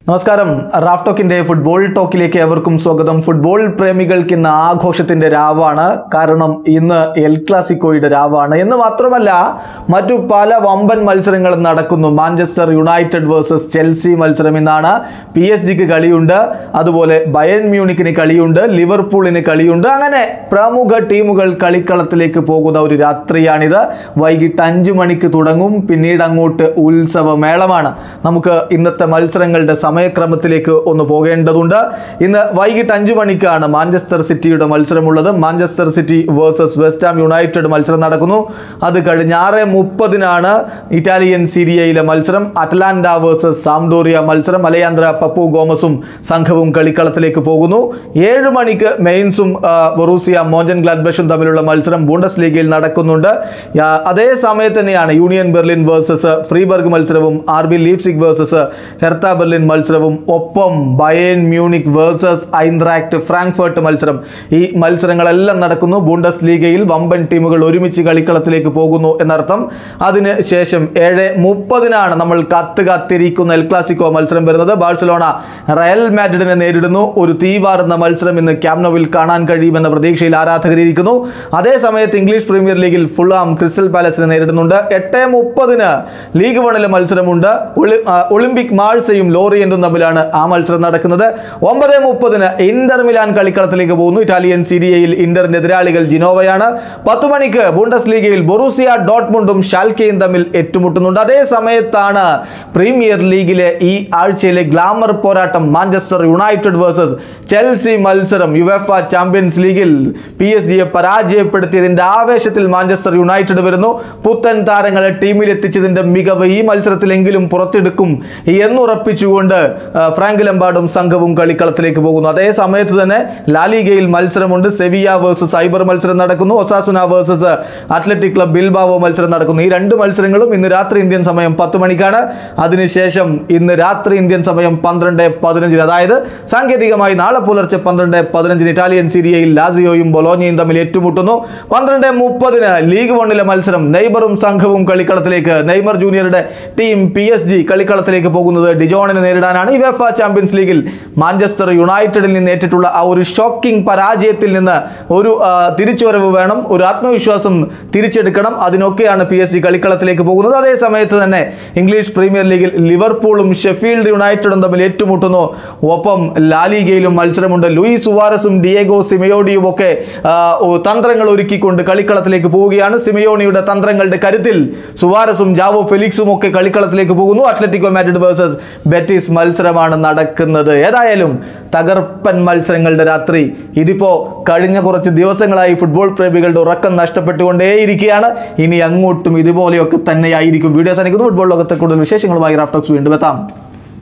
നമസ്കാരം. Raf ടോക്കിന്റെ football ടോക്കിലേക്ക് ഏവർക്കും സ്വാഗതം. ഫുട്ബോൾ പ്രേമികൾക്ക് ഇന്ന് ആഘോഷത്തിന്റെ രാവാണ്. കാരണം ഇന്ന് എൽ ക്ലാസിക്കോയുടെ രാവാണ് എന്ന് മാത്രമല്ല, മറ്റു പല വമ്പൻ മത്സരങ്ങളും നടക്കുന്നു. മാഞ്ചസ്റ്റർ യുണൈറ്റഡ് വേഴ്സസ് ചെൽസി മത്സരം ഇന്നാണ്. PSG കളിയുണ്ട്, അതുപോലെ ബയേൺ മ്യൂണിക്കിന് കളിയുണ്ട്, ലിവർപൂളിന് കളിയുണ്ട്. അങ്ങനെ പ്രമുഖ ടീമുകൾ കളിക്കളത്തിലേക്ക് പോകുന്ന ഒരു രാത്രിയാണിത്. വൈകിട്ട് 5 മണിക്ക് തുടങ്ങും. പിന്നീട് അങ്ങോട്ട് ഉത്സവമേളമാണ്. നമുക്ക് ഇന്നത്തെ മത്സരങ്ങളുടെ സമയക്രമത്തിലേക്ക് ഒന്ന് പോകേണ്ടതുണ്ട്. ഇന്ന് വൈകിട്ട് 5 മണിക്കാണ് മാഞ്ചസ്റ്റർ സിറ്റിയുടെ മത്സരമുള്ളത്. Manchester City versus West Ham United മത്സരം നടക്കുന്നു. അത് കഴിഞ്ഞ് 6:30 ഇറ്റാലിയൻ സീരിയയിലെ മത്സരം. അറ്റ്ലാന്റ വേഴ്സസ് സാംഡോറിയ മത്സരം. അലയാന്ദ്ര പപ്പു ഗോമസും സംഘവും കളിക്കളത്തിലേക്ക് പോകുന്നു. 7 മണിക്ക് മെയിൻസും ബൊറൂസിയ മോഞ്ചൻ ഗ്ലാഡ്ബഷും തമ്മിലുള്ള മത്സരം ബൂണ്ടസ് ലീഗയിൽ നടക്കുന്നുണ്ട്. അതേ സമയത്ത് തന്നെയാണ് യൂണിയൻ ബെർലിൻ വേഴ്സസ് ഫ്രീബർഗ് മത്സരവും RB Leipzig versus Hertha Berlin മത്സരവും. ഒപ്പം Bayern Munich versus Eintracht Frankfurt മത്സരം. ഈ മത്സരങ്ങളെല്ലാം നടക്കുന്നു. ബൂണ്ടസ് ലീഗയിൽ വമ്പൻ ടീമുകൾ ഒരുമിച്ച് കളിക്കളത്തിലേക്ക് പോകുന്നു എന്നർത്ഥം. അതിന് ശേഷം 7:30 നമ്മൾ കാത്തിരിക്കുന്ന എൽ ക്ലാസിക്കോ മത്സരം വരുന്നത്. ബാഴ്സലോണ റയൽ മാഡ്രിഡിനെ നേരിടുന്നു. ഒരു തീവാറുന്ന മത്സരം ഇന്ന് ക്യാമ്പ് നൗവിൽ കാണാൻ കഴിയുമെന്ന പ്രതീക്ഷയിൽ ആരാധകരിയിരിക്കുന്നു. അതേ സമയത്ത് ഇംഗ്ലീഷ് പ്രീമിയർ ലീഗിൽ ഫുൾഹാം ക്രിസ്റ്റൽ പാലസിനെ നേരിടുന്നുണ്ട്. 8:30 ലീഗ് 1 മത്സരമുണ്ട്. ഒളിമ്പിക് മാഴ്സയും ലോറിയന്റും തമ്മിലാണ് ആ മത്സരം നടക്കുന്നത്. 9:30 ഇന്റർ മിലാൻ കളിക്കളത്തിലേക്ക് പോകുന്നു. ഇറ്റാലിയൻ സീരിയയിൽ ഇന്ററിന്റെ എതിരാളികൾ ജിനോവയാണ്. 10 മണിക്ക് ബൂണ്ടസ് ലീഗയിൽ ബൊറൂസിയ ഡോട്ട്മുണ്ടും ഷാൽക്കെയും തമ്മിൽ ഏറ്റുമുട്ടുന്നുണ്ട്. അതേ സമയത്താണ് പ്രീമിയർ ലീഗിലെ ഈ ആഴ്ചയിലെ ഗ്ലാമർ പോരാട്ടം മാഞ്ചസ്റ്റർ യുണൈറ്റഡ് വേഴ്സസ് ചെൽസി മത്സരം. യുവേഫ ചാമ്പ്യൻസ് ലീഗിൽ PSG പരാജയപ്പെടുത്തിയതിന്റെ ആവേശത്തിൽ മാഞ്ചസ്റ്റർ യുണൈറ്റഡ് വരുന്നു. പുത്തൻ താരങ്ങളെ ടീമിൽ എത്തിച്ചതിന്റെ മികവ് ഈ മത്സരത്തിലെങ്കിലും പുറത്തെടുക്കും എന്നുറപ്പിച്ചുകൊണ്ട് ഫ്രാങ്ക് ലംപാർഡും സംഘവും കളിക്കളത്തിലേക്ക് പോകുന്നു. അതേ സമയത്ത് തന്നെ ലാലിഗയിൽ മത്സരമുണ്ട്. സെവിയ വേഴ്സസ് ഐബർ മത്സരം നടക്കുന്നു. Osasuna versus Athletic Club Bilbao മത്സരം നടക്കുന്നു. ഈ 2 മത്സരങ്ങളും ഇന്ന് രാത്രി ഇന്ത്യൻ സമയം 10 മണിക്കാണ്. അതിനുശേഷം ഇന്ന് രാത്രി ഇന്ത്യൻ സമയം 12:15, അതായത് സാങ്കേതികമായി നാളെ പുലർച്ചെ 12:15 ഇറ്റാലിയൻ സീരിയയിൽ ലാസിയോയും ബൊലോഞ്ഞയും തമ്മിൽ ഏറ്റുമുട്ടുന്നു. 12:30 ലീഗ് 1 മത്സരം. നെയ്മറും സംഘവും കളിക്കളത്തിലേക്ക്. നെയ്മർ ജൂനിയറുടെ ടീം PSG കളിക്കളത്തിലേക്ക് പോകുന്നത് ഡിജോണിനെ നേരിടാനാണ്. യുവേഫ ചാമ്പ്യൻസ് ലീഗിൽ മാഞ്ചസ്റ്റർ യുണൈറ്റഡിൽ നിന്ന് ഏറ്റിട്ടുള്ള ആ ഒരു ഷോക്കിംഗ് പരാജയത്തിൽ നിന്ന് ഒരു തിരിച്ചുവരവ് വേണം, ഒരു ആത്മവിശ്വാസം തിരിച്ചെടുക്കണം. അതിനൊക്കെയാണ് PSG കളിക്കളത്തിലേക്ക് പോകുന്നത്. അതേ സമയത്ത് തന്നെ ഇംഗ്ലീഷ് പ്രീമിയർ ലീഗിൽ ലിവർപൂളും ഷെഫീൽഡ് യുണൈറ്റഡും തമ്മിൽ ഏറ്റുമുട്ടുന്നു. ഒപ്പം ലാലിഗയിലും മത്സരമുണ്ട്. ലൂയിസ് സുവാരസും ഡിയേഗോ സിമയോണിയും ഒക്കെ തന്ത്രങ്ങൾ ഒരുക്കിക്കൊണ്ട് കളിക്കളത്തിലേക്ക് പോവുകയാണ്. സിമയോണിയുടെ തന്ത്രങ്ങളുടെ കരുത്തിൽ സുവാരസും ജാവോ ഫെലിക്സും ഒക്കെ കളിക്കളത്തിലേക്ക് പോകുന്നു. അത്ലറ്റിക്കോ മാഡ്രിഡ് വേഴ്സസ് ബെറ്റിസ് മത്സരമാണ് നടക്കുന്നത്. ഏതായാലും തകർപ്പൻ മത്സരങ്ങളുടെ രാത്രി. ഇതിപ്പോ കഴിഞ്ഞ കുറച്ച് ദിവസങ്ങളായി ഫുട്ബോൾ പ്രേമികളുടെ ഉറക്കം നഷ്ടപ്പെട്ടുകൊണ്ടേയിരിക്കുകയാണ്. ഇനി അങ്ങോട്ടും ഇതുപോലെയൊക്കെ തന്നെയായിരിക്കും. വീഡിയോ സാധിക്കുന്നു. ഫുട്ബോൾ ലോകത്തെ കൂടുതൽ വിശേഷങ്ങളുമായി റാഫ് ടോക്സ് വീണ്ടും എത്താം.